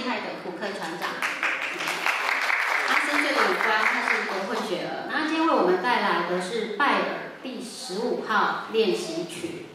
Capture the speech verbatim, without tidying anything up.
厉害的普克船长。他深邃的五官，他是一个混血儿。那今天为我们带来的是拜尔第十五号练习曲。